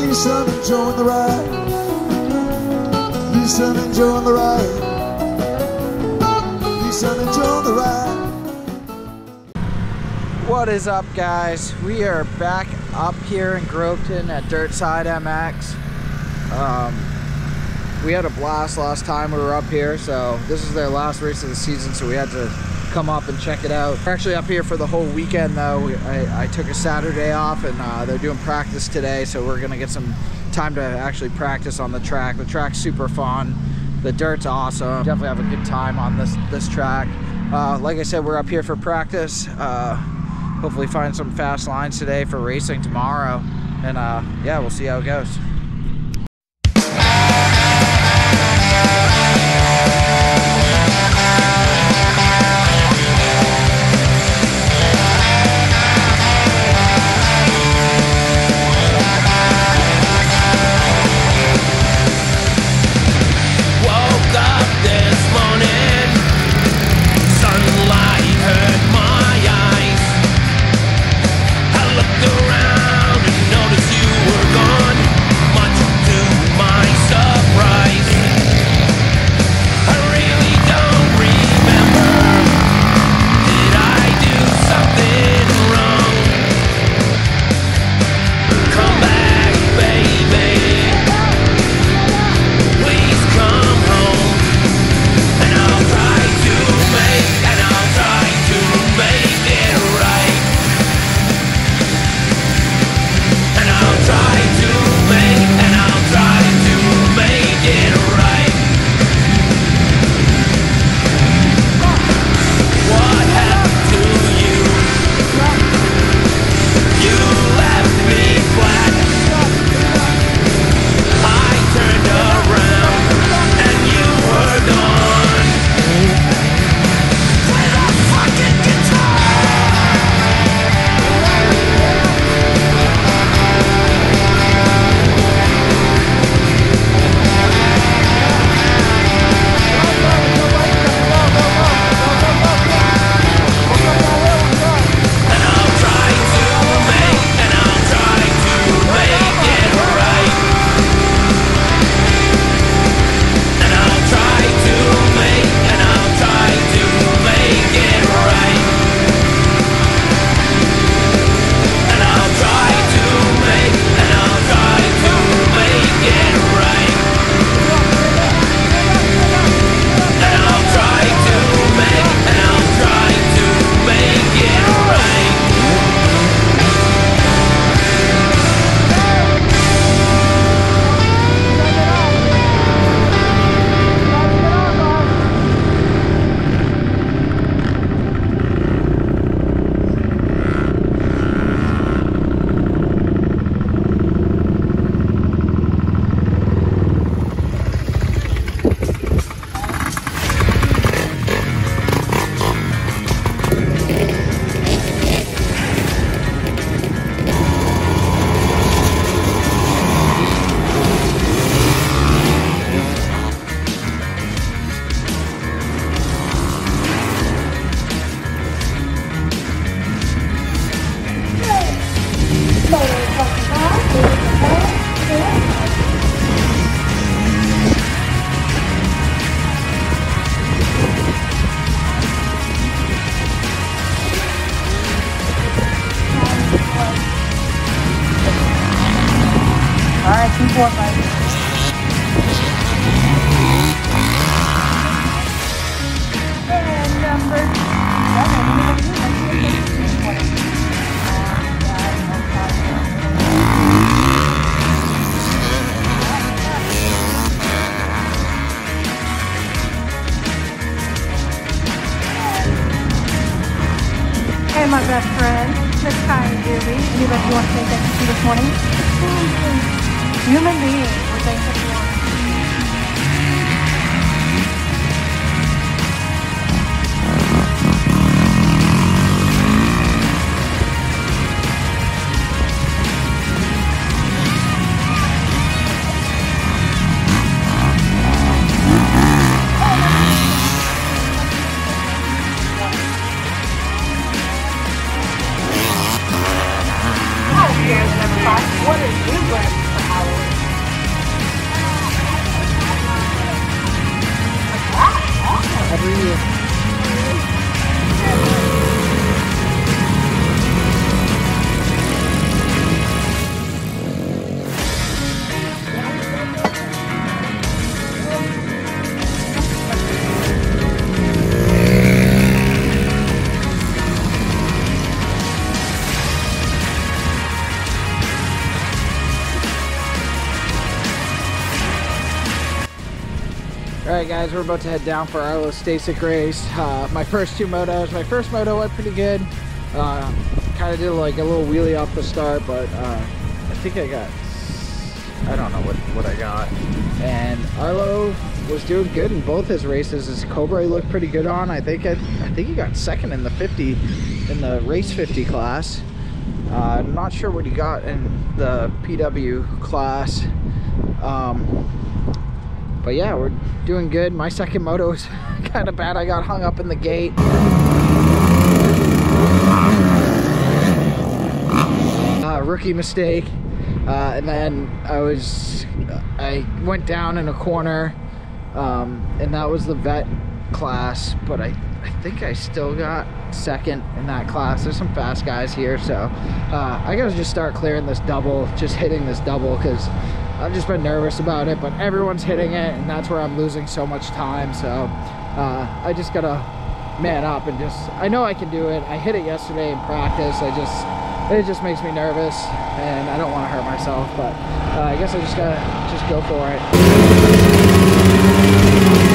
Lisa and Joe on the right. Lisa and Joe on the right. Lisa and Joe on the right. What is up, guys? We are back up here in Groveton at Dirtside MX. We had a blast last time we were up here, so this is their last race of the season, so we had to come up and check it out. We're actually up here for the whole weekend though. I took a Saturday off, and they're doing practice today, so we're gonna get some time to actually practice on the track. The track's super fun. The dirt's awesome. Definitely have a good time on this track. Like I said, we're up here for practice. Hopefully find some fast lines today for racing tomorrow, and yeah, we'll see how it goes. Alright, 2, 4, 5. And number 7. Hey, my best friend, Miss Kylie Doobie. Anybody you want to say thank you to this morning? Human beings, we're thankful for. What are you doing for hours? Alright guys, we're about to head down for Arlo Stasic race. My first 2 motos. My first moto went pretty good. Kind of did like a little wheelie off the start, but I think I don't know what I got. And Arlo was doing good in both his races. His Cobra he looked pretty good on. I think he got second in the 50, in the race 50 class. I'm not sure what he got in the PW class. But yeah, we're doing good. My second moto was kind of bad. I got hung up in the gate. Rookie mistake. And then I went down in a corner, and that was the vet class, but I think I still got second in that class. There's some fast guys here, so I gotta just start clearing this double, just hitting this double, because I've just been nervous about it, but everyone's hitting it, and that's where I'm losing so much time. So I just gotta man up and I know I can do it. I hit it yesterday in practice. It just makes me nervous, and I don't want to hurt myself, but I guess I just gotta go for it.